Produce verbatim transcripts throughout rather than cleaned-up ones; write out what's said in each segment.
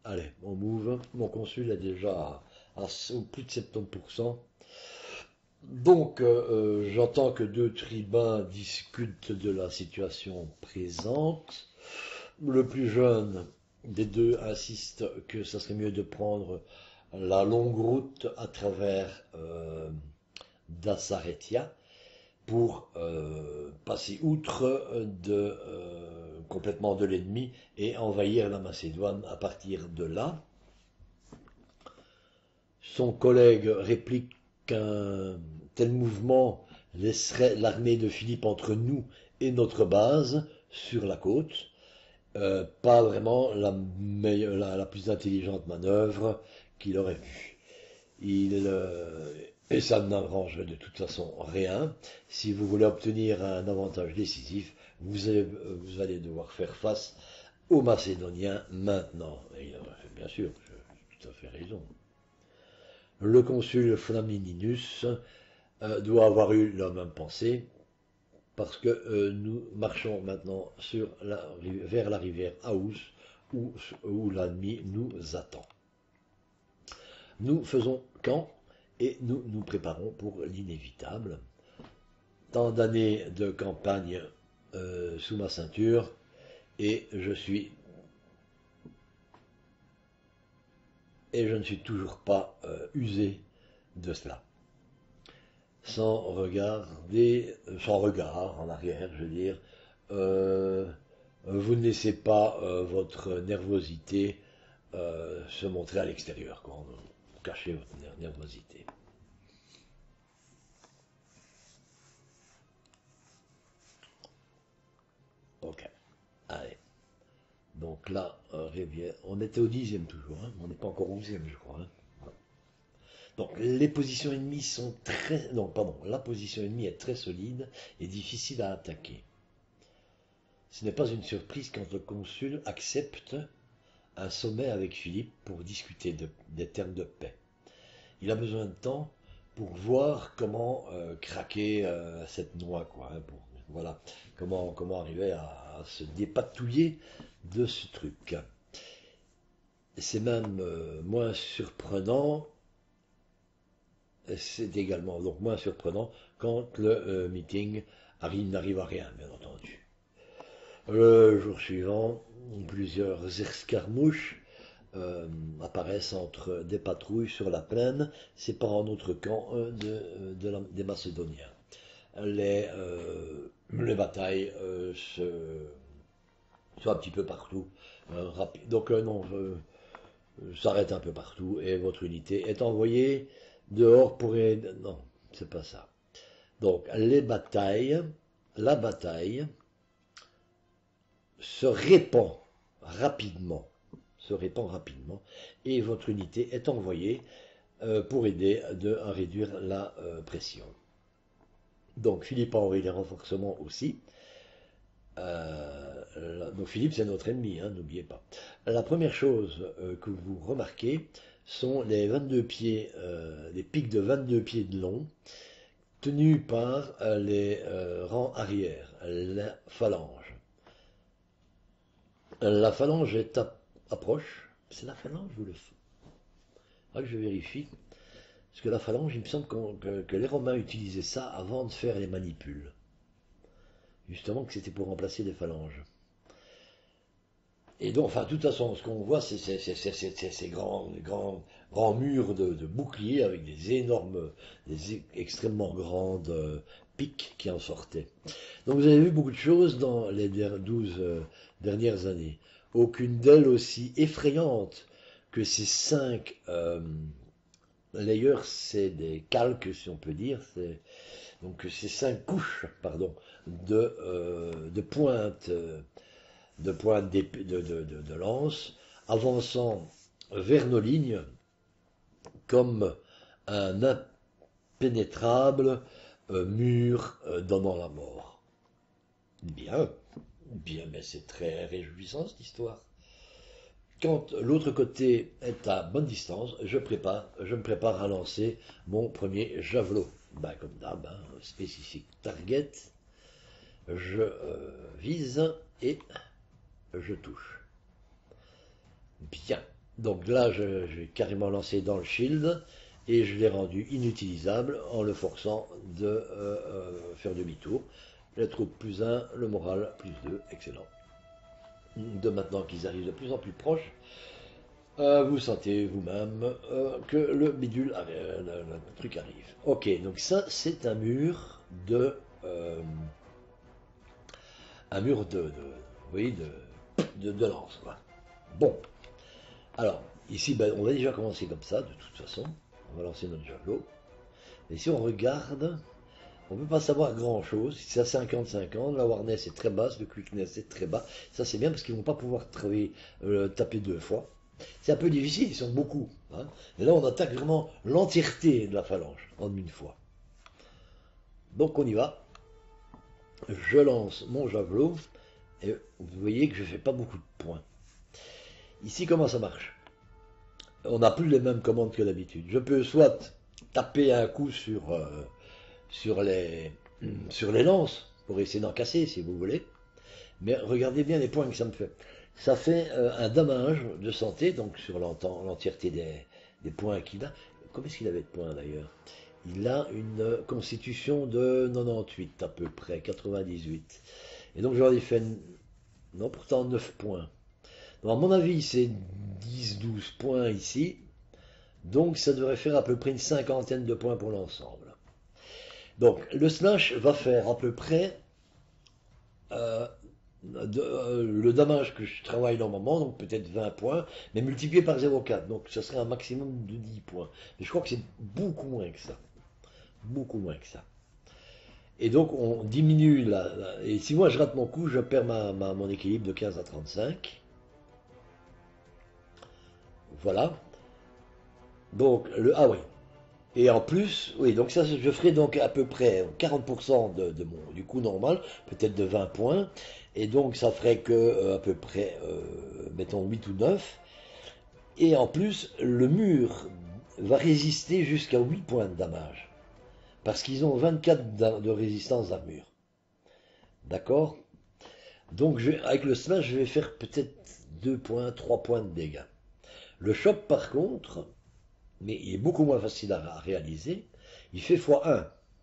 allez, on move. Mon consul est déjà à, à plus de soixante-dix pour cent. Donc, euh, euh, j'entends que deux tribuns discutent de la situation présente. Le plus jeune des deux insiste que ça serait mieux de prendre la longue route à travers euh, Dassaretia pour euh, passer outre de, euh, complètement de l'ennemi et envahir la Macédoine à partir de là. Son collègue réplique qu'un tel mouvement laisserait l'armée de Philippe entre nous et notre base sur la côte. Euh, pas vraiment la, meilleure, la, la plus intelligente manœuvre qu'il aurait vue. Il, euh, et ça n'arrange de toute façon rien. Si vous voulez obtenir un avantage décisif, vous allez, vous allez devoir faire face aux Macédoniens maintenant. Et il a, bien sûr, j'ai tout à fait raison. Le consul Flamininus euh, doit avoir eu la même pensée, parce que euh, nous marchons maintenant sur la, vers la rivière Aous, où, où l'ennemi nous attend. Nous faisons camp et nous nous préparons pour l'inévitable. Tant d'années de campagne euh, sous ma ceinture, et je suis et je ne suis toujours pas euh, usé de cela. Sans regarder, sans regard en arrière, je veux dire, euh, vous ne laissez pas euh, votre nervosité euh, se montrer à l'extérieur, quoi. Vous cachez votre nervosité. Ok, allez. Donc là, euh, rivière, on était au dixième toujours, hein. On n'est pas encore au onzième, je crois. Hein. Donc les positions ennemies sont très... Non, pardon, la position ennemie est très solide et difficile à attaquer. Ce n'est pas une surprise quand le consul accepte un sommet avec Philippe pour discuter de, des termes de paix. Il a besoin de temps pour voir comment euh, craquer euh, cette noix, quoi. Hein, pour, voilà, comment, comment arriver à, à se dépatouiller de ce truc. C'est même euh, moins surprenant, c'est également donc moins surprenant quand le euh, meeting arrive, n'arrive à rien, bien entendu. Le jour suivant, plusieurs escarmouches euh, apparaissent entre des patrouilles sur la plaine, séparant notre camp euh, de, de la, des Macédoniens. Les, euh, les batailles euh, se, sont un petit peu partout. Euh, rapide. Donc euh, non, euh, s'arrête un peu partout et votre unité est envoyée dehors pour... Non, c'est pas ça. Donc les batailles, la bataille se répand rapidement, se répand rapidement, et votre unité est envoyée euh, pour aider de, à réduire la euh, pression. Donc Philippe a envoyé des renforcements aussi. Euh, donc Philippe c'est notre ennemi, hein, n'oubliez pas. La première chose euh, que vous remarquez sont les vingt-deux pieds, euh, les pics de vingt-deux pieds de long, tenus par euh, les euh, rangs arrière, la phalange. La phalange est approche. C'est la phalange ou le... Ah, je vérifie. Parce que la phalange, il me semble que, que les Romains utilisaient ça avant de faire les manipules. Justement que c'était pour remplacer les phalanges. Et donc, enfin, de toute façon, ce qu'on voit, c'est ces grands, grands, grands murs de, de boucliers avec des énormes, des extrêmement grandes euh, piques qui en sortaient. Donc vous avez vu beaucoup de choses dans les douze euh, dernières années. Aucune d'elles aussi effrayante que ces cinq euh, layers, c'est des calques, si on peut dire, donc ces cinq couches, pardon, de, euh, de pointes, de pointes de, de, de, de lance, avançant vers nos lignes comme un impénétrable euh, mur euh, donnant la mort. Bien, bien, mais c'est très réjouissant cette histoire. Quand l'autre côté est à bonne distance, je, prépare, je me prépare à lancer mon premier javelot. Ben, comme d'hab, hein, spécifique target, je euh, vise et je touche. Bien. Donc là, je, je vais carrément lancer dans le shield et je l'ai rendu inutilisable en le forçant de euh, euh, faire demi-tour. La troupe plus un, le moral plus deux, excellent. De maintenant qu'ils arrivent de plus en plus proches, euh, vous sentez vous-même euh, que le bidule, euh, le, le truc arrive. Ok, donc ça c'est un mur de, euh, un mur de, de, vous voyez, de, de, de lance, quoi. Bon, alors ici, ben, on va déjà commencer comme ça, de toute façon. On va lancer notre javelot. Et si on regarde, on ne peut pas savoir grand chose. C'est à cinquante cinquante, la awareness est très basse, le quickness est très bas. Ça c'est bien parce qu'ils ne vont pas pouvoir travailler, euh, taper deux fois. C'est un peu difficile, ils sont beaucoup. Hein. Et là on attaque vraiment l'entièreté de la phalange en une fois. Donc on y va. Je lance mon javelot et vous voyez que je ne fais pas beaucoup de points. Ici comment ça marche? On n'a plus les mêmes commandes que d'habitude. Je peux soit taper un coup sur, euh, sur, les, sur les lances pour essayer d'en casser si vous voulez. Mais regardez bien les points que ça me fait. Ça fait euh, un dommage de santé, donc sur l'entièreté des, des points qu'il a. Combien est-ce qu'il avait de points d'ailleurs? Il a une constitution de quatre-vingt-dix-huit à peu près, quatre-vingt-dix-huit. Et donc j'aurais fait, non pourtant neuf points. Donc à mon avis c'est dix douze points ici. Donc ça devrait faire à peu près une cinquantaine de points pour l'ensemble. Donc le slash va faire à peu près euh, de, euh, le dommage que je travaille normalement, donc peut-être vingt points, mais multiplié par zéro virgule quatre. Donc ça serait un maximum de dix points. Mais je crois que c'est beaucoup moins que ça. Beaucoup moins que ça. Et donc on diminue la, la- et si moi je rate mon coup, je perds ma, ma- mon équilibre de quinze à trente-cinq. Voilà. Donc le ah oui. Et en plus, oui, donc ça je ferai donc à peu près quarante pour cent de, de mon, du coup normal, peut-être de vingt points. Et donc ça ferait que euh, à peu près, euh, mettons huit ou neuf. Et en plus, le mur va résister jusqu'à huit points de damage. Parce qu'ils ont vingt-quatre de résistance à mur. D'accord? Donc je, avec le smash, je vais faire peut-être deux points, trois points de dégâts. Le choc par contre, mais il est beaucoup moins facile à, à réaliser, il fait fois un.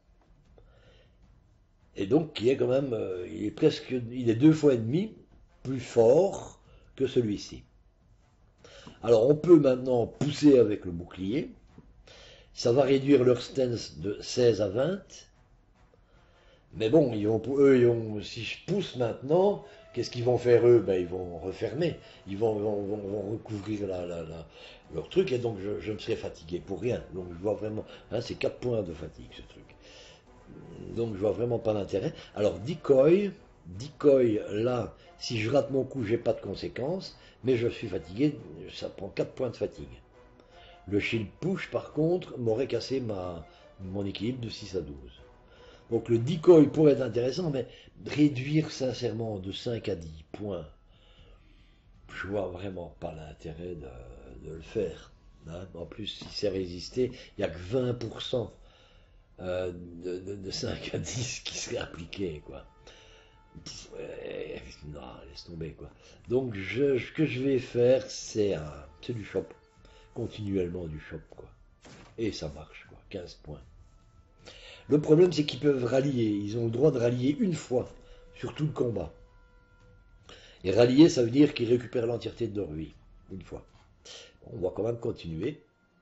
Et donc il est quand même, euh, il est presque, il est deux fois et demi plus fort que celui-ci. Alors on peut maintenant pousser avec le bouclier. Ça va réduire leur stance de seize à vingt. Mais bon, ils vont, eux, ils vont, si je pousse maintenant, qu'est-ce qu'ils vont faire eux? Ben, ils vont refermer. Ils vont, vont, vont, vont recouvrir la, la, la, leur truc et donc je, je me serai fatigué pour rien. Donc je vois vraiment, hein, c'est quatre points de fatigue ce truc. Donc je vois vraiment pas l'intérêt. Alors decoy, decoy là, si je rate mon coup, j'ai pas de conséquences, mais je suis fatigué, ça prend quatre points de fatigue. Le shield push par contre m'aurait cassé ma, mon équilibre de six à douze. Donc le decoy pourrait être intéressant, mais réduire sincèrement de cinq à dix points, je vois vraiment pas l'intérêt de, de le faire. Hein. En plus, si c'est résisté, il n'y a que vingt pour cent euh, de, de, de cinq à dix qui serait appliqué, quoi. Pff, ouais, non, laisse tomber, quoi. Donc, je, ce que je vais faire, c'est du shop. Continuellement du shop, quoi. Et ça marche, quoi. quinze points. Le problème, c'est qu'ils peuvent rallier. Ils ont le droit de rallier une fois sur tout le combat. Et rallier, ça veut dire qu'ils récupèrent l'entièreté de leur vie. Une fois. On va quand même continuer.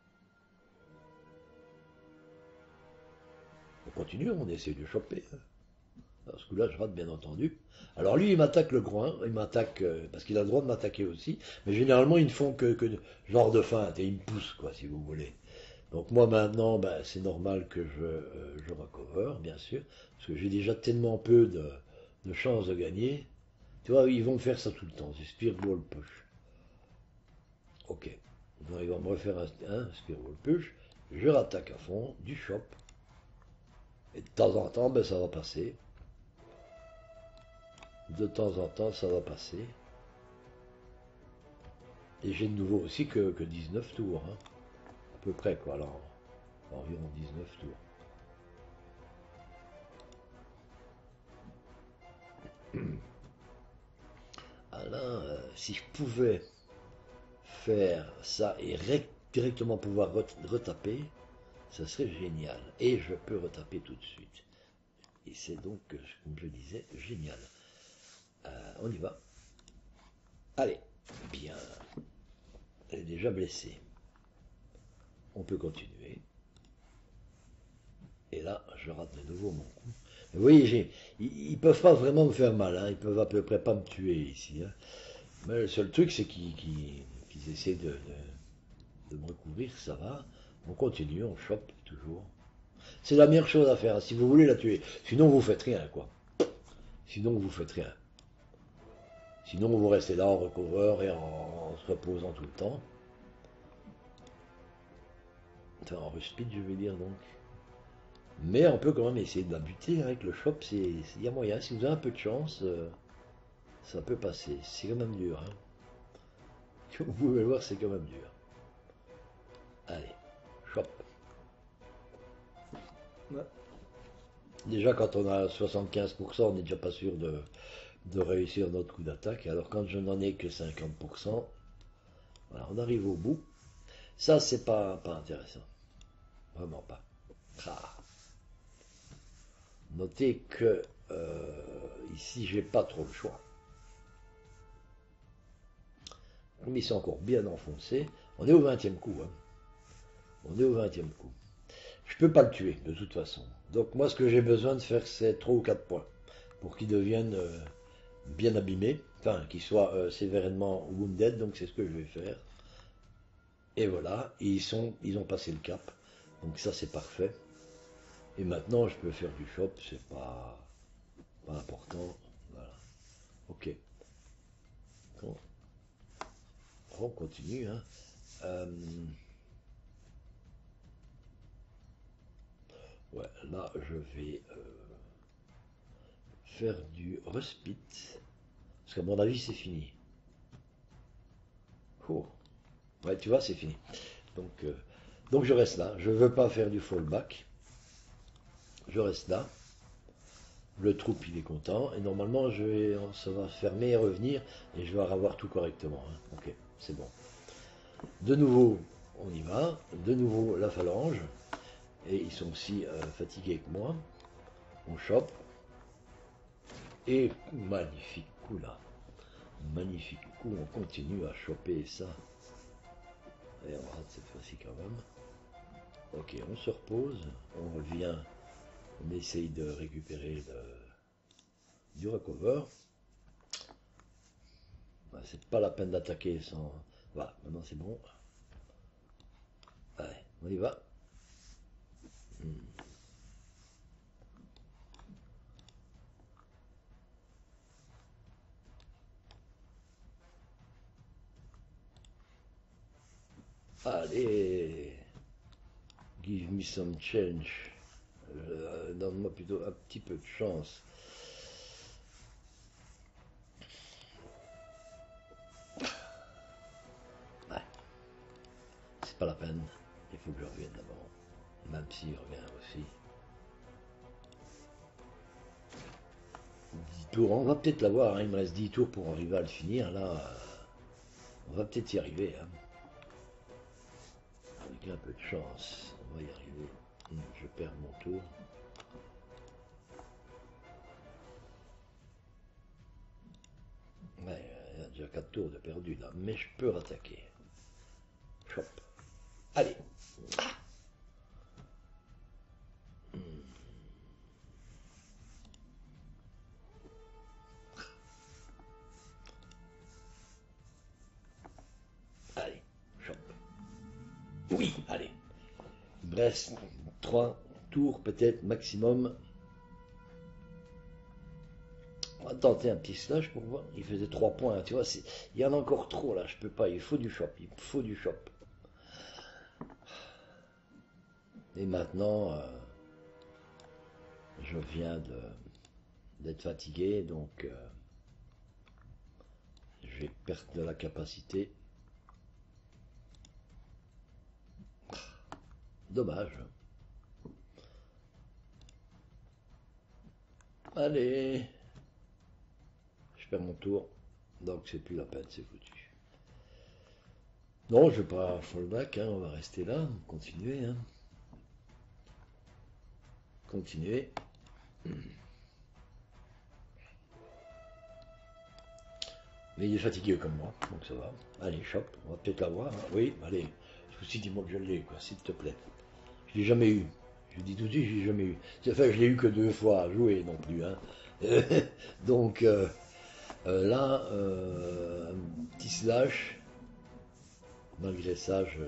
On continue, on essaie de choper. Parce que là, je rate, bien entendu. Alors lui, il m'attaque le groin. Il m'attaque, euh, parce qu'il a le droit de m'attaquer aussi. Mais généralement, ils ne font que, que genre de feinte. Et ils me poussent, quoi, si vous voulez. Donc moi, maintenant, ben, c'est normal que je, euh, je recover, bien sûr. Parce que j'ai déjà tellement peu de, de chances de gagner. Tu vois, ils vont me faire ça tout le temps, c'est Spearball Push. Ok. Donc ils vont me refaire un, un Spearball Push. Je rattaque à fond, du shop. Et de temps en temps, ben, ça va passer. De temps en temps, ça va passer. Et j'ai de nouveau aussi que, que dix-neuf tours. Hein. À peu près, quoi. Alors, environ dix-neuf tours. Ah là, euh, si je pouvais faire ça et directement pouvoir retaper, ça serait génial. Et je peux retaper tout de suite. Et c'est donc, comme je disais, génial. Euh, on y va. Allez, bien. Elle est déjà blessée. On peut continuer. Et là, je rate de nouveau mon coup. Vous voyez, ils ne peuvent pas vraiment me faire mal. Hein. Ils peuvent à peu près pas me tuer ici. Hein. Mais le seul truc, c'est qu'ils qu'ils, qu'ils essaient de, de, de me recouvrir. Ça va. On continue, on chope toujours. C'est la meilleure chose à faire. Hein, si vous voulez la tuer. Sinon, vous faites rien, quoi. Sinon, vous faites rien. Sinon, vous restez là en recover et en, en se reposant tout le temps. Enfin, en respite, je vais dire, donc. Mais on peut quand même essayer de la buter avec le shop, il y a moyen. Si vous avez un peu de chance, euh, ça peut passer. C'est quand même dur. Hein. Comme vous pouvez le voir, c'est quand même dur. Allez, shop. Ouais. Déjà, quand on a soixante-quinze pour cent, on n'est déjà pas sûr de, de réussir notre coup d'attaque. Alors quand je n'en ai que cinquante pour cent, voilà, on arrive au bout. Ça, c'est pas, pas intéressant. Vraiment pas. Ah. Notez que euh, ici, j'ai pas trop le choix. Mais c'est encore bien enfoncé. On est au vingtième coup. Hein. On est au vingtième coup. Je peux pas le tuer, de toute façon. Donc moi, ce que j'ai besoin de faire, c'est trois ou quatre points. Pour qu'il devienne euh, bien abîmé. Enfin, qu'il soit euh, sévèrement wounded. Donc c'est ce que je vais faire. Et voilà. Et ils, sont, ils ont passé le cap. Donc ça, c'est parfait. Et maintenant, je peux faire du shop. C'est pas, pas important. Voilà. Ok. Bon. On continue. Hein. Euh, ouais, là, je vais euh, faire du respite. Parce qu'à mon avis, c'est fini. Oh. Ouais, tu vois, c'est fini. Donc, euh, donc je reste là. Je ne veux pas faire du fallback. Je reste là. Le troupe, il est content. Et normalement, je vais, ça va fermer et revenir. Et je vais avoir tout correctement. Hein. Ok, c'est bon. De nouveau, on y va. De nouveau, la phalange. Et ils sont aussi euh, fatigués que moi. On chope. Et magnifique coup là. Magnifique coup. On continue à choper ça. Et on rate cette fois-ci quand même. Ok, on se repose. On revient. On essaye de récupérer le, du recover. Ben, c'est pas la peine d'attaquer sans. Voilà, maintenant c'est bon. Allez, on y va. Hmm. Allez, give me some change. Euh, Donne-moi plutôt un petit peu de chance. Ouais, c'est pas la peine. Il faut que je revienne d'abord. Même s'il revient aussi. dix tours, on va peut-être l'avoir. Hein. Il me reste dix tours pour arriver à le finir. Là, euh, on va peut-être y arriver. Hein. Avec un peu de chance, on va y arriver. Je perds mon tour. Ouais, il y a déjà quatre tours de perdu là, mais je peux rattaquer. Chop. Allez. Allez, chop. Oui, allez. Brest, trois tours peut-être maximum. On va tenter un petit slash pour voir. Il faisait trois points, tu vois. Il y en a encore trop là, je peux pas. Il faut du shop, il faut du shop. Et maintenant, euh, je viens de d'être fatigué, donc euh, je vais perdre de la capacité. Dommage. Allez. Je perds mon tour. Donc c'est plus la peine, c'est foutu. Non, je vais pas fallback, hein, on va rester là, continuer, hein. Continuer. Mais il est fatigué comme moi, donc ça va. Allez, chop, on va peut-être l'avoir, hein. Oui, allez. Souci, dis-moi que je l'ai, quoi, s'il te plaît. Je l'ai jamais eu. Je dis tout de suite, je l'ai jamais eu. Enfin, je l'ai eu que deux fois à jouer non plus, hein. Donc euh, euh, là, euh, un petit slash. Malgré ça, je.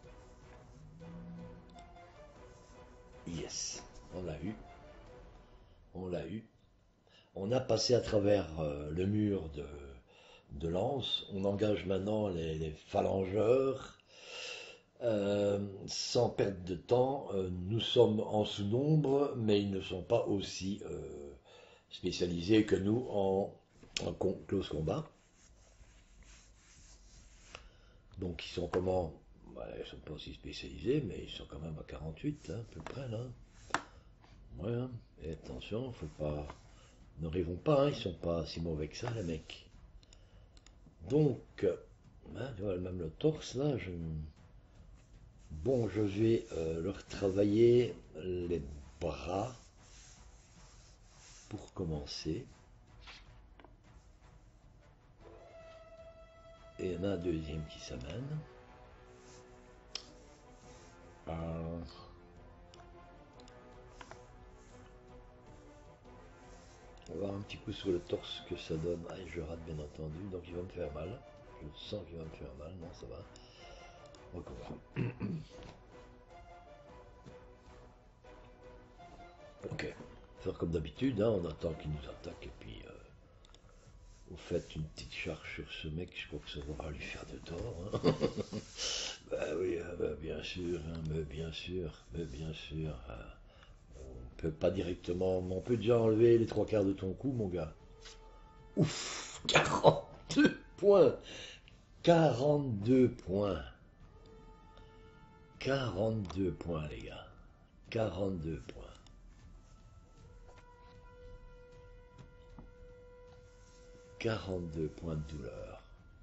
Yes, on l'a eu. On l'a eu. On a passé à travers euh, le mur de, de lance. On engage maintenant les, les phalangeurs. Euh, sans perdre de temps, euh, nous sommes en sous-nombre, mais ils ne sont pas aussi euh, spécialisés que nous en, en con- close combat. Donc ils sont comment? Ouais, ils sont pas aussi spécialisés, mais ils sont quand même à quarante-huit, hein, à peu près là. Ouais, hein. Et attention, faut pas. Ne rêvons pas, hein, ils sont pas si mauvais que ça, les mecs. Donc, hein, tu vois, même le torse là, je. Bon, je vais euh, leur travailler les bras pour commencer. Et il y en a un deuxième qui s'amène. Euh, on va voir un petit coup sur le torse que ça donne. Ah, je rate bien entendu, donc il va me faire mal. Je sens qu'il va me faire mal, non, ça va. Encore. Ok. Faire comme d'habitude, hein, on attend qu'il nous attaque et puis euh, vous faites une petite charge sur ce mec, je crois que ça va lui faire de tort. Hein. Bah oui, euh, bah, bien sûr, hein, mais bien sûr, mais bien sûr. euh, on peut pas directement, on peut déjà enlever les trois quarts de ton coup, mon gars. Ouf, quarante-deux points. quarante-deux points. quarante-deux points, les gars. quarante-deux points. quarante-deux points de douleur.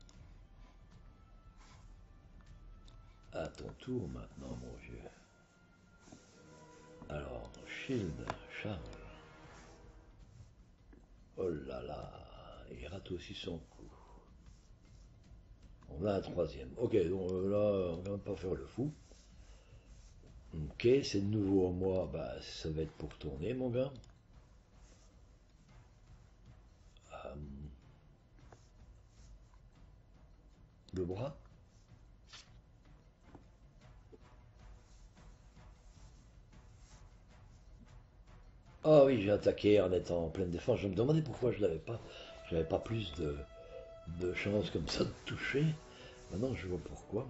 À ton tour maintenant, mon vieux. Alors, Shield, charge. Oh là là, il rate aussi son coup. On a un troisième. Ok, donc euh, là, on va même pas faire le fou. Ok, c'est de nouveau à moi, bah ça va être pour tourner, mon gars. Euh, le bras. Ah oui, j'ai attaqué en étant en pleine défense. Je me demandais pourquoi je n'avais pas, j'avais pas plus de, de chance comme ça de toucher. Maintenant, je vois pourquoi.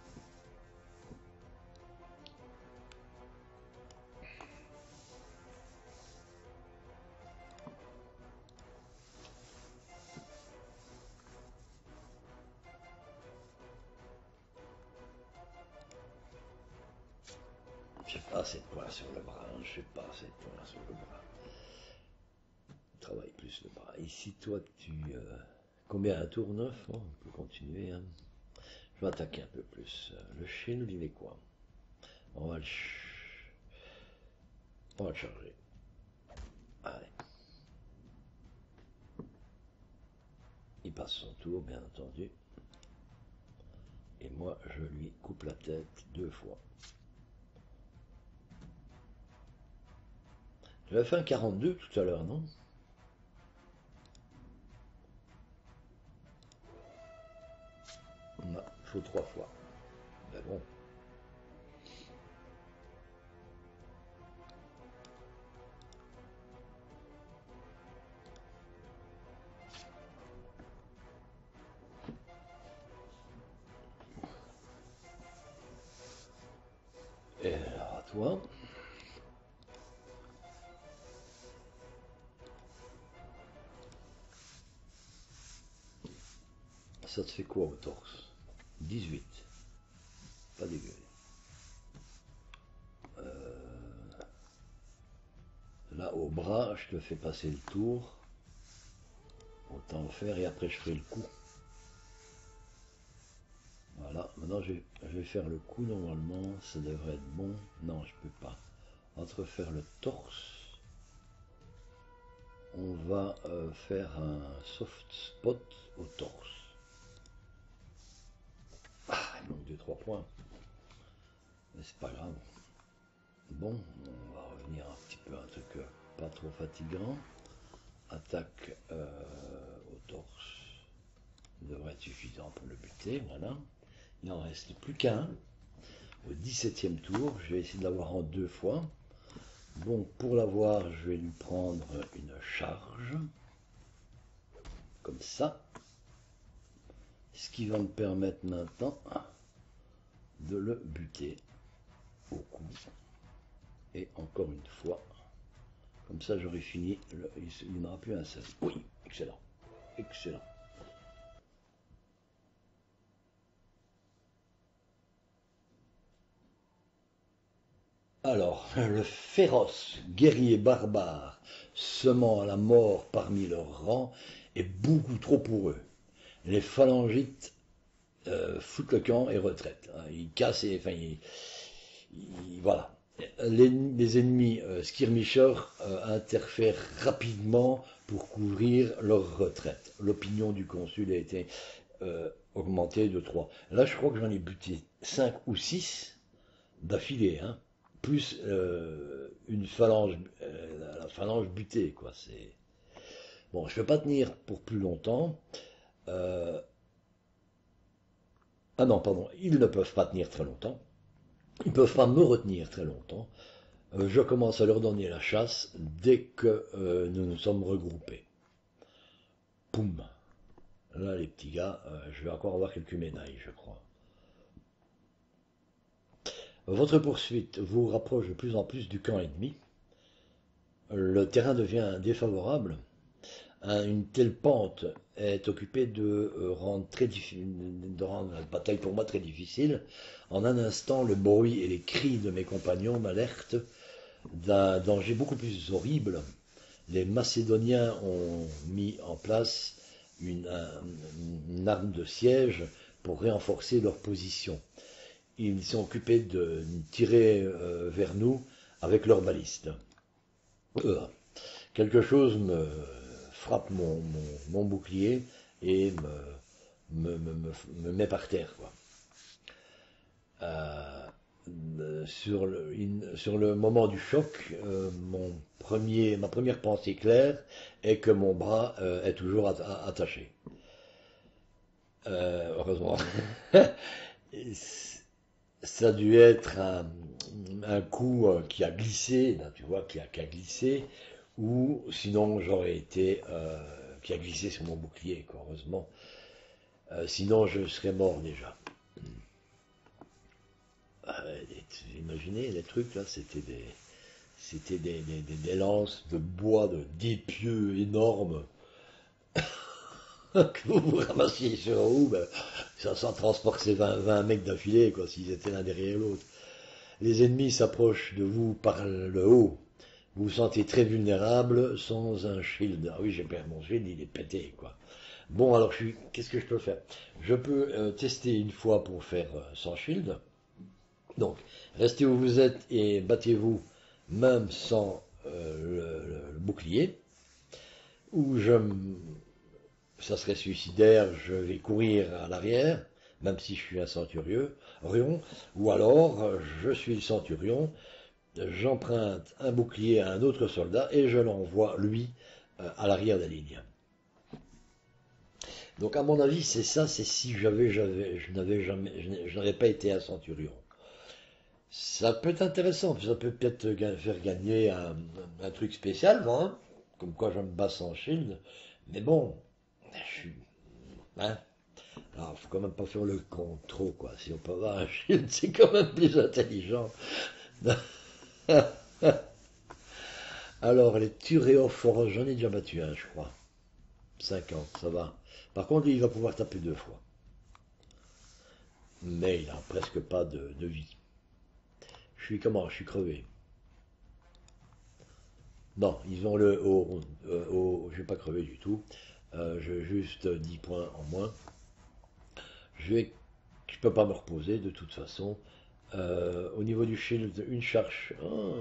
J'ai pas assez de points sur le bras. Hein. J'ai pas assez de points sur le bras. Travaille plus le bras. Ici, toi, tu. Euh, combien un tour neuf? Bon, on peut continuer. Hein. Je vais attaquer un peu plus. Le shield, il est quoi? On va le. Ch... On va le charger. Allez. Il passe son tour, bien entendu. Et moi, je lui coupe la tête deux fois. J'avais fait un quarante-deux tout à l'heure, non? Non, il faut trois fois. Ben bon. Et alors, à toi. Ça te fait quoi au torse? dix-huit. Pas dégueu. Euh, là, au bras, je te fais passer le tour. Autant faire et après je ferai le coup. Voilà, maintenant je vais, je vais faire le coup normalement, ça devrait être bon. Non, je peux pas. Entre faire le torse, on va euh, faire un soft spot au torse. Ah, il manque deux trois points, mais c'est pas grave. Bon, on va revenir un petit peu à un truc euh, pas trop fatigant. Attaque euh, au torse devrait être suffisant pour le buter, voilà. Il n'en reste plus qu'un. Au dix-septième tour, je vais essayer de l'avoir en deux fois. Bon, pour l'avoir, je vais lui prendre une charge, comme ça. Ce qui va me permettre maintenant de le buter au cou. Et encore une fois, comme ça j'aurai fini, le, il n'y en aura plus un seul. Oui, excellent, excellent. Alors, le féroce guerrier barbare semant la mort parmi leurs rangs est beaucoup trop pour eux. Les phalangites euh, foutent le camp et retraitent. Ils cassent et enfin, ils, ils, voilà. Les, les ennemis euh, skirmishers euh, interfèrent rapidement pour couvrir leur retraite. L'opinion du consul a été euh, augmentée de trois. Là, je crois que j'en ai buté cinq ou six d'affilée, hein, plus euh, une phalange, euh, la phalange butée, quoi. C'est bon, je ne peux pas tenir pour plus longtemps. Euh... Ah non, pardon, ils ne peuvent pas tenir très longtemps. Ils ne peuvent pas me retenir très longtemps. Euh, je commence à leur donner la chasse dès que euh, nous nous sommes regroupés. Poum. Là, les petits gars, euh, je vais encore avoir quelques médailles, je crois. Votre poursuite vous rapproche de plus en plus du camp ennemi. Le terrain devient défavorable. Une telle pente est occupée de rendre, très de rendre la bataille pour moi très difficile. En un instant, le bruit et les cris de mes compagnons m'alertent d'un danger beaucoup plus horrible. Les Macédoniens ont mis en place une, une arme de siège pour renforcer leur position. Ils sont occupés de tirer euh, vers nous avec leurs balistes. Euh, quelque chose me frappe mon, mon, mon bouclier et me, me, me, me, met par terre, quoi. Euh, sur, le, in, sur le moment du choc, euh, mon premier, ma première pensée claire est que mon bras euh, est toujours at attaché. Euh, heureusement. Ça a dû être un, un coup qui a glissé, là, tu vois, qui a, qui a glissé, ou sinon j'aurais été, euh, qui a glissé sur mon bouclier, quoi, heureusement. Euh, sinon je serais mort déjà. Ah, vous imaginez les trucs là, c'était des, c'était des, des, des, des lances de bois, de d'épieux énormes que vous vous ramassiez sur vous, ben, ça, ça transportait vingt, vingt mecs d'affilée, quoi, s'ils étaient l'un derrière l'autre. Les ennemis s'approchent de vous par le haut. Vous vous sentez très vulnérable sans un shield. Ah oui, j'ai perdu mon shield, il est pété, quoi. Bon, alors, je suis... qu'est-ce que je peux faire? Je peux euh, tester une fois pour faire euh, sans shield. Donc, restez où vous êtes et battez-vous, même sans euh, le, le, le bouclier. Ou je... ça serait suicidaire, je vais courir à l'arrière, même si je suis un centurion. Ou alors, je suis le centurion, j'emprunte un bouclier à un autre soldat et je l'envoie, lui, à l'arrière des lignes. Donc, à mon avis, c'est ça, c'est si j'avais, j'avais, je n'avais jamais, je n'avais pas été un centurion. Ça peut être intéressant, ça peut peut-être faire gagner un, un truc spécial, hein, comme quoi je me bats sans shield, mais bon, je suis, hein, alors faut quand même pas faire le con trop, quoi. Si on peut avoir un shield, c'est quand même plus intelligent. Alors, les turéophores, j'en ai déjà battu un, je crois. cinquante, ça va. Par contre, lui, il va pouvoir taper deux fois. Mais il n'a presque pas de, de vie. Je suis comment? Je suis crevé. Non, ils ont le haut. Euh, au, je ne vais pas crever du tout. Euh, j'ai juste dix points en moins. Je vais Je peux pas me reposer de toute façon. Euh, au niveau du shield, une charge. Oh.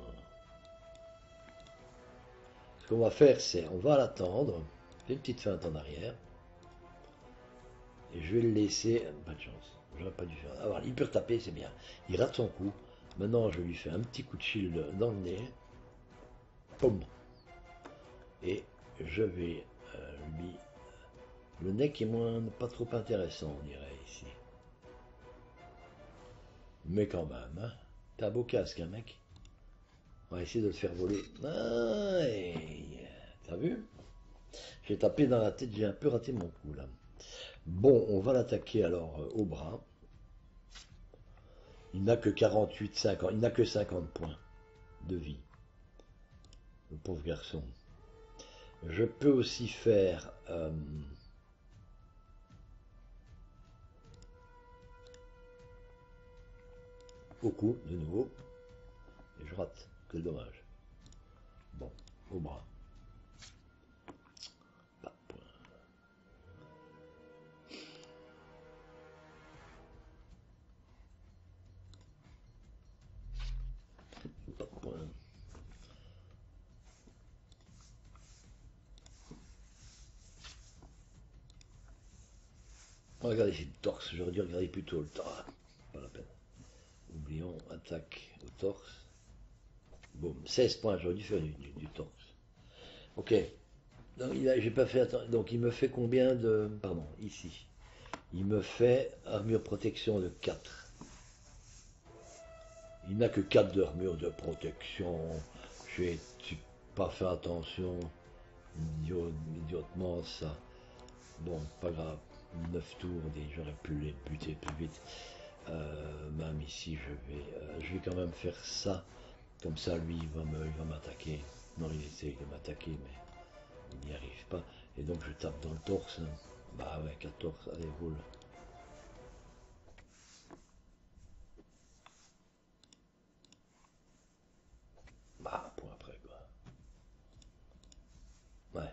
Ce qu'on va faire, c'est on va l'attendre. Une petite feinte en arrière. Et je vais le laisser. Pas de chance. J'aurais pas dû faire. Ah voilà, il peut taper, c'est bien. Il rate son coup. Maintenant, je lui fais un petit coup de shield dans le nez. Poum. Et je vais euh, lui. Le nez qui est moins pas trop intéressant, on dirait ici. Mais quand même, hein. T'as un beau casque, hein, mec. On va essayer de le faire voler. Aïe. T'as vu? J'ai tapé dans la tête, j'ai un peu raté mon coup là. Bon, on va l'attaquer alors euh, au bras. Il n'a que quarante-huit, cinquante, il n'a que cinquante points de vie. Le pauvre garçon. Je peux aussi faire... Euh, au cou, de nouveau. Et je rate. Quel dommage. Bon, au bras. Pas de point. Pas de point. Regardez ici le torse, j'aurais dû regarder plutôt le torse. Pas la peine. Oublions, attaque au torse. Boum, seize points, j'aurais dû faire du, du, du torse. Ok. Donc, il a, j'ai pas fait attention. Donc il me fait combien de. Pardon, ici. Il me fait armure protection de quatre. Il n'a que quatre d'armure de protection. J'ai pas fait attention. Idiot, idiotement ça. Bon, pas grave. neuf tours, j'aurais pu les buter plus vite. Euh, même ici, je vais, euh, je vais quand même faire ça. Comme ça, lui, il va me, il va m'attaquer. Non, il essaie de m'attaquer, mais il n'y arrive pas. Et donc, je tape dans le torse. Bah ouais, quatorze, allez, roule. Bah, point après, quoi. Ouais.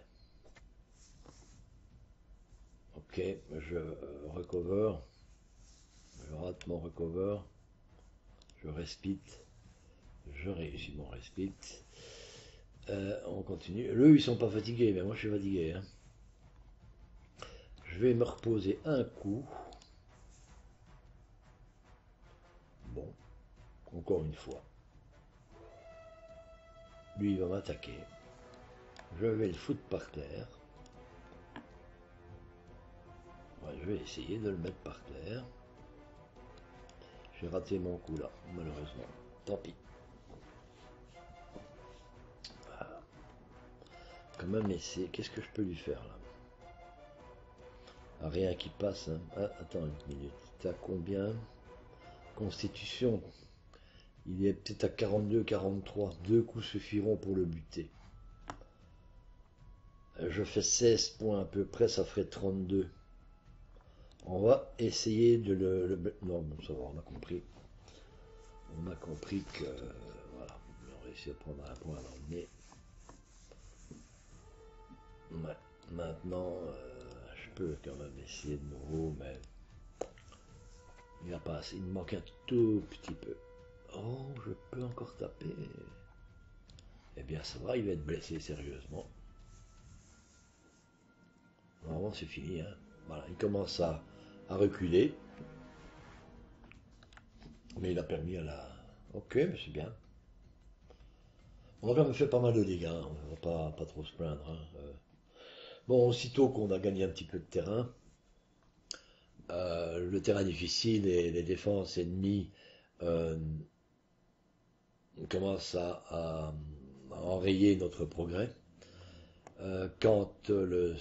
Ok, je euh, recover. Je rate mon recover. Je respite. Je réussis mon respite. Euh, on continue. Eux, ils sont pas fatigués, mais moi, je suis fatigué. Hein. Je vais me reposer un coup. Bon, encore une fois. Lui, il va m'attaquer. Je vais le foutre par terre. Ouais, je vais essayer de le mettre par terre. J'ai raté mon coup là, malheureusement. Tant pis. Voilà. Quand même essayer. Qu'est-ce que je peux lui faire là? Ah, rien qui passe. Hein. Ah, attends une minute. T'as combien? Constitution. Il est peut-être à quarante-deux, quarante-trois. Deux coups suffiront pour le buter. Je fais seize points à peu près, ça ferait trente-deux. On va essayer de le... le... Non, bon, ça va, on a compris. On a compris que... Euh, voilà, on va essayer de prendre un point dans le nez. Ouais. Maintenant, euh, je peux quand même essayer de nouveau, mais... Il n'y a pas assez, il me manque un tout petit peu. Oh, je peux encore taper. Eh bien, ça va, il va être blessé sérieusement. Normalement, c'est fini. Hein. Voilà, il commence à, à reculer. Mais il a permis à la... Ok, mais c'est bien. On a quand même fait pas mal de dégâts. Hein. On va pas, pas trop se plaindre. Hein. Euh, Bon, aussitôt qu'on a gagné un petit peu de terrain, euh, le terrain difficile et les défenses ennemies euh, commencent à, à- à enrayer notre progrès. Euh, quand le,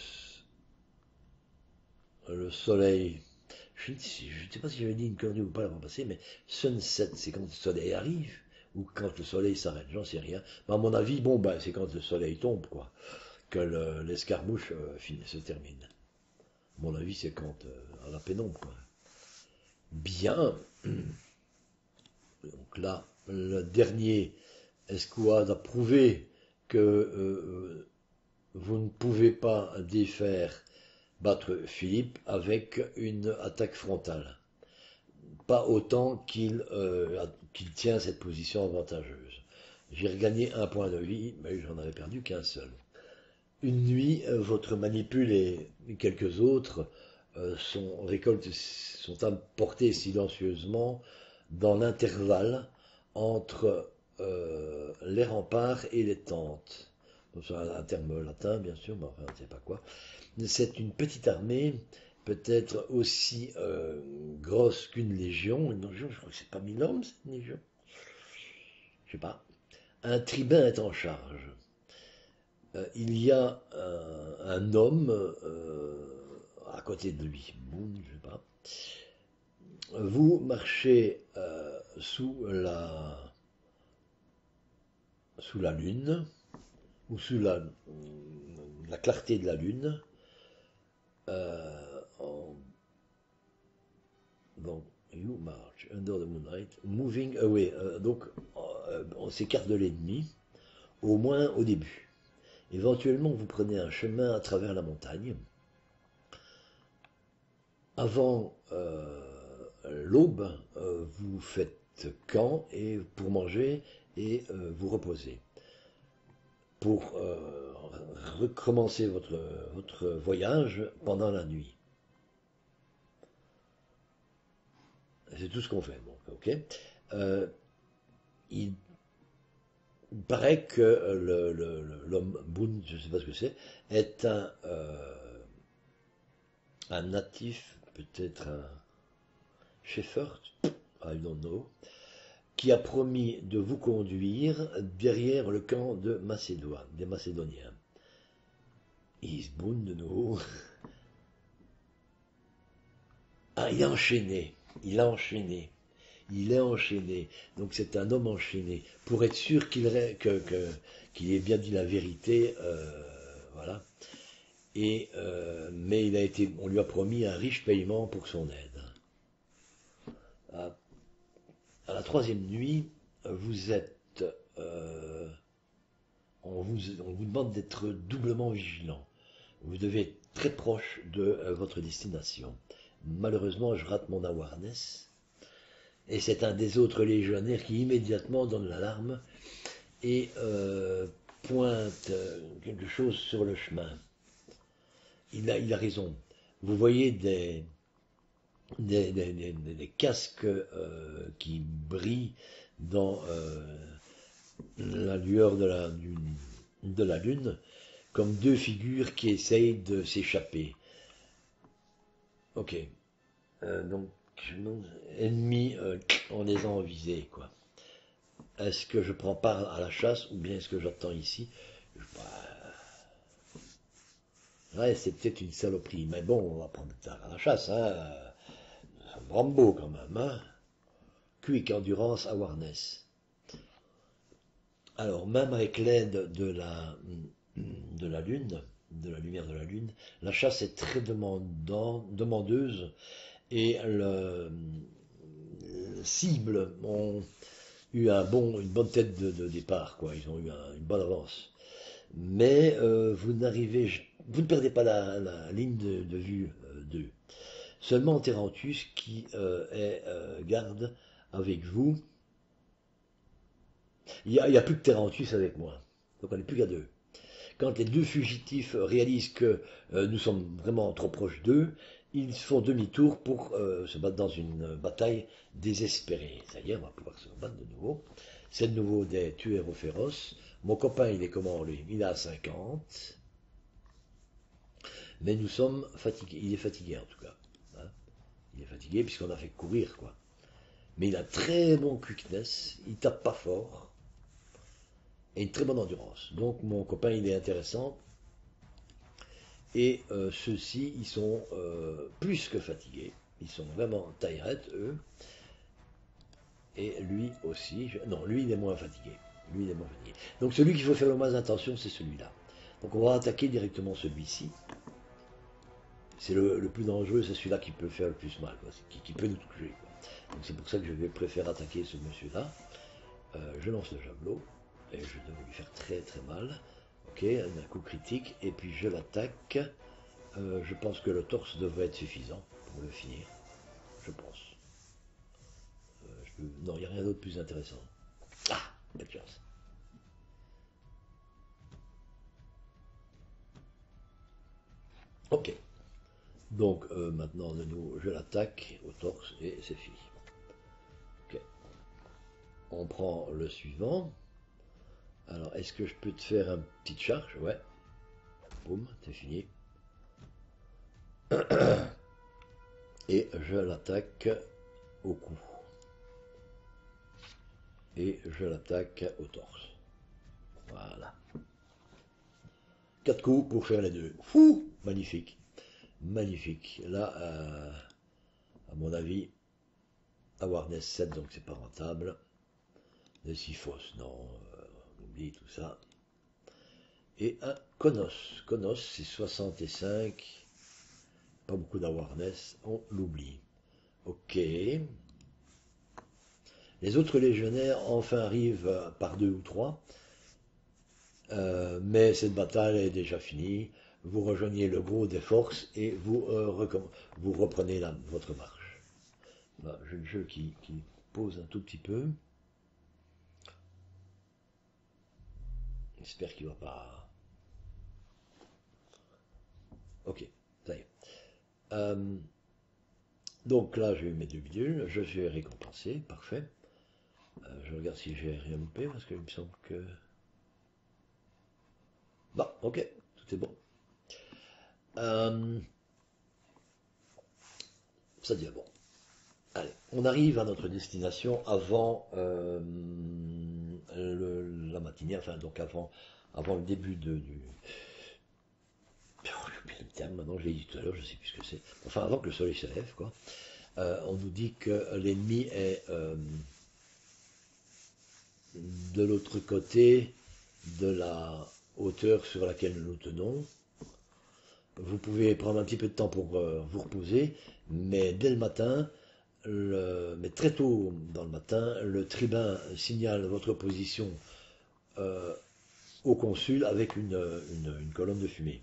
le soleil, je ne sais, je sais pas si j'avais dit une connerie ou pas l'avant passé, mais sunset, c'est quand le soleil arrive ou quand le soleil s'arrête, j'en sais rien. Mais à mon avis, bon, ben, c'est quand le soleil tombe, quoi, que le- l'escarmouche euh, finit- se termine. À mon avis, c'est quand euh, à la pénombre, quoi. Bien. Donc là, le dernier escouade a prouvé que euh, vous ne pouvez pas défaire, battre Philippe avec une attaque frontale. pas autant qu'il euh, qu'il tient cette position avantageuse. J'ai regagné un point de vie, mais j'en avais perdu qu'un seul. Une nuit, euh, votre manipule et quelques autres euh, sont, récoltes, sont apportés silencieusement dans l'intervalle entre euh, les remparts et les tentes. C'est un, un terme latin, bien sûr, mais enfin, on ne sait pas quoi. C'est une petite armée, peut-être aussi euh, grosse qu'une légion. Une légion, je crois que c'est pas mille hommes, cette légion. Je sais pas. Un tribun est en charge. Euh, il y a un, un homme euh, à côté de lui. Bon, je sais pas. Vous marchez euh, sous la sous la lune ou sous la, la clarté de la lune. Euh, en, donc, you march under the moonlight, moving away. Euh, donc, euh, on s'écarte de l'ennemi, au moins au début. Éventuellement, vous prenez un chemin à travers la montagne. Avant euh, l'aube, euh, vous faites camp et pour manger et euh, vous reposer. Pour euh, recommencer votre, votre voyage pendant la nuit. C'est tout ce qu'on fait. Donc, ok. Euh, il paraît que le, le, l'homme Boone, je ne sais pas ce que c'est, est un, euh, un natif, peut-être un shepherd, I don't know, qui a promis de vous conduire derrière le camp de Macédoine, des Macédoniens. Is Boone de nouveau. Ah, il a enchaîné, il a enchaîné. Il est enchaîné, donc c'est un homme enchaîné. Pour être sûr qu'il que, que, qu'il ait bien dit la vérité, euh, voilà. Et euh, mais il a été, on lui a promis un riche paiement pour son aide. À, à la troisième nuit, vous êtes, euh, on, vous, on vous demande d'être doublement vigilant. Vous devez être très proche de euh, votre destination. Malheureusement, je rate mon awareness. Et c'est un des autres légionnaires qui immédiatement donne l'alarme et euh, pointe quelque chose sur le chemin. Il a, il a raison. Vous voyez des, des, des, des, des casques euh, qui brillent dans euh, la lueur de la, de la lune, comme deux figures qui essayent de s'échapper. Ok. Euh, donc, ennemis euh, en les a visés, quoi. Est-ce que je prends part à la chasse ou bien est-ce que j'attends ici? Bah, ouais, c'est peut-être une saloperie, mais bon, on va prendre part à la chasse, hein. Rambo quand même, hein. Quick endurance awareness. Alors, même avec l'aide de la, de la lune, de la lumière de la lune, la chasse est très demandant, demandeuse et le, le cible ont eu un bon, une bonne tête de, de départ, quoi. Ils ont eu un, une bonne avance. Mais euh, vous n'arrivez, vous ne perdez pas la, la ligne de, de vue euh, d'eux. Seulement Terentius qui euh, est euh, garde avec vous. Il n'y a, a, plus que Terentius avec moi. Donc on n'est plus qu'à deux. Quand les deux fugitifs réalisent que euh, nous sommes vraiment trop proches d'eux, ils font demi-tour pour euh, se battre dans une bataille désespérée. Ça y est, on va pouvoir se battre de nouveau. C'est de nouveau des tueurs féroces. Mon copain, il est comment lui? Il a cinquante. Mais nous sommes fatigués. Il est fatigué en tout cas. Hein, il est fatigué puisqu'on a fait courir, quoi. Mais il a très bon quickness. Il tape pas fort. Et une très bonne endurance. Donc mon copain, il est intéressant. Et euh, ceux-ci, ils sont euh, plus que fatigués. Ils sont vraiment tired, eux. Et lui aussi. Je... Non, lui, il est moins fatigué. Lui, il est moins fatigué. Donc celui qu'il faut faire le moins attention, c'est celui-là. Donc on va attaquer directement celui-ci. C'est le, le plus dangereux, c'est celui-là qui peut faire le plus mal, quoi. Qui, qui peut nous toucher, quoi. Donc c'est pour ça que je vais préférer attaquer ce monsieur-là. Euh, je lance le javelot. Et je devrais lui faire très très mal. Ok, un coup critique. Et puis je l'attaque. Euh, je pense que le torse devrait être suffisant pour le finir. Je pense. peux... Non, il n'y a rien d'autre plus intéressant. Ah, belle chance. Ok. Donc euh, maintenant, de nouveau, je l'attaque au torse et c'est fini. Ok. On prend le suivant. Alors, est-ce que je peux te faire une petite charge? Ouais. Boum, c'est fini. Et je l'attaque au cou. Et je l'attaque au torse. Voilà. Quatre coups pour faire les deux. Fou! Magnifique. Magnifique. Là, euh, à mon avis, awareness sept, donc c'est pas rentable. Les six fausses, non. Euh, on oublie tout ça. Et un Konos. Konos, c'est soixante-cinq. Pas beaucoup d'awareness. On l'oublie. Ok. Les autres légionnaires enfin arrivent par deux ou trois. Euh, mais cette bataille est déjà finie. Vous rejoignez le gros des forces et vous, euh, vous reprenez la, votre marche. Là, j'ai le jeu qui, qui pose un tout petit peu. J'espère qu'il ne va pas... Ok, ça y est. Euh, donc là, j'ai eu mes deux bidules. Je suis récompensé, parfait. Euh, je regarde si j'ai rien loupé parce qu'il me semble que... Bon, ok, tout est bon. Euh, ça devient bon. Allez, on arrive à notre destination avant euh, le, la matinée, enfin donc avant, avant le début de, du... J'ai oublié le terme, maintenant je l'ai dit tout à l'heure, je ne sais plus ce que c'est. Enfin avant que le soleil se lève, quoi. Euh, on nous dit que l'ennemi est euh, de l'autre côté de la hauteur sur laquelle nous nous tenons. Vous pouvez prendre un petit peu de temps pour euh, vous reposer, mais dès le matin, le, mais très tôt dans le matin, le tribun signale votre position euh, au consul avec une, une, une, colonne de fumée.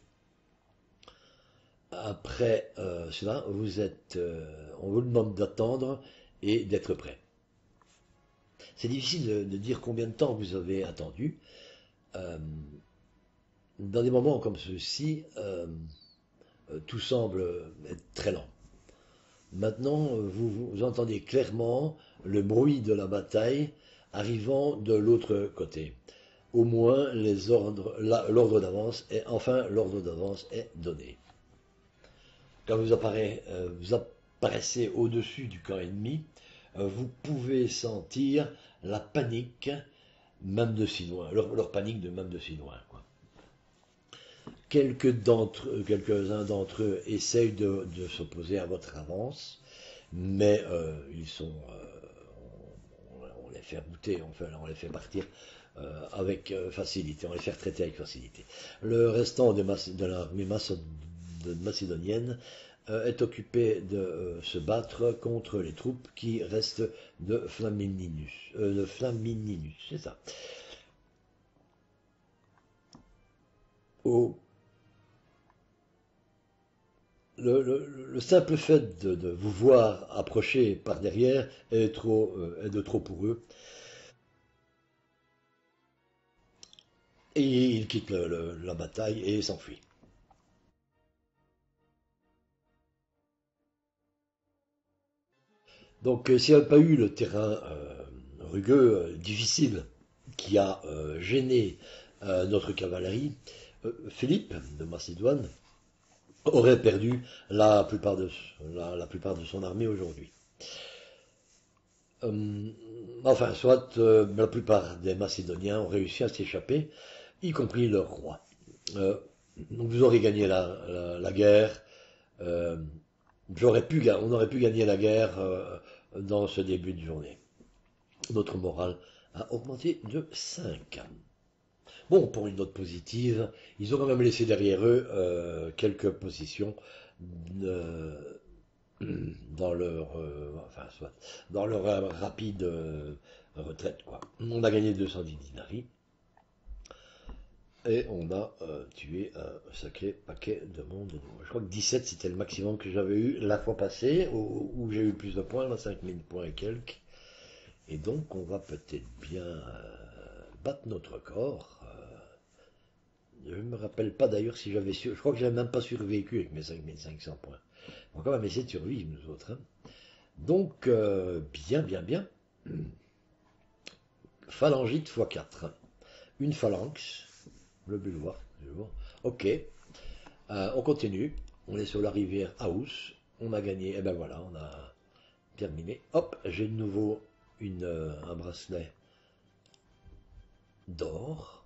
Après euh, cela, vous êtes, euh, on vous demande d'attendre et d'être prêt. C'est difficile de, de dire combien de temps vous avez attendu. Euh, dans des moments comme ceux-ci, euh, tout semble être très lent. Maintenant, vous, vous entendez clairement le bruit de la bataille arrivant de l'autre côté. Au moins, les ordres, l'ordre d'avance est, enfin, l'ordre d'avance est donné. Quand vous, apparaît, euh, vous apparaissez au-dessus du camp ennemi, euh, vous pouvez sentir la panique, même de si loin, leur, leur panique de même de si loin, quoi. Quelques d'entre, quelques-uns d'entre eux essayent de, de s'opposer à votre avance, mais euh, ils sont, euh, on, on les fait rebouter, enfin, on les fait partir euh, avec euh, facilité, on les fait retraiter avec facilité. Le restant de, de l'armée macédonienne euh, est occupé de euh, se battre contre les troupes qui restent de Flamininus, euh, de Flamininus, c'est ça. Au Le, le, le, simple fait de, de, vous voir approcher par derrière est, trop, euh, est de trop pour eux. Et ils quittent le, le, la bataille et s'enfuient. Donc euh, s'il n'y avait pas eu le terrain euh, rugueux, euh, difficile, qui a euh, gêné euh, notre cavalerie, euh, Philippe de Macédoine aurait perdu la plupart de, la, la plupart de son armée aujourd'hui. Euh, enfin, soit euh, la plupart des Macédoniens ont réussi à s'échapper, y compris leur roi. Euh, donc vous aurez gagné la, la, la guerre. Euh, j'aurais pu, on aurait pu gagner la guerre euh, dans ce début de journée. Notre morale a augmenté de cinq. Bon, pour une note positive, ils ont quand même laissé derrière eux euh, quelques positions euh, dans leur, euh, enfin, soit, dans leur euh, rapide euh, retraite, quoi. On a gagné deux cent dix dinaris. Et on a euh, tué un sacré paquet de monde. Je crois que dix-sept c'était le maximum que j'avais eu la fois passée, où, où j'ai eu plus de points, là, cinq mille points et quelques. Et donc, on va peut-être bien euh, battre notre corps. Euh, je ne me rappelle pas d'ailleurs si j'avais su. Je crois que je n'avais même pas survécu avec mes cinq mille cinq cents points. On va quand même essayer de survivre, nous autres. Hein. Donc, euh, bien, bien, bien. Phalangite fois quatre. Une phalanx. Le bulwark. Ok. Euh, on continue. On est sur la rivière Aus. On a gagné. Et ben voilà, on a terminé. Hop, j'ai de nouveau une, euh, un bracelet d'or.